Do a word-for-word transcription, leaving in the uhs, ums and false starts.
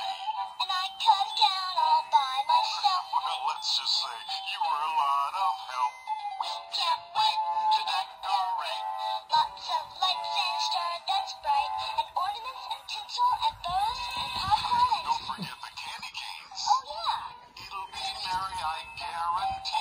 and I cut it down all by myself. Well, let's just say you were a lot of help. We can't wait to decorate. Lots of lights and stardust bright, and ornaments and tinsel and bows and popcorn and... Don't forget the candy canes. Oh, yeah. It'll be merry, I guarantee.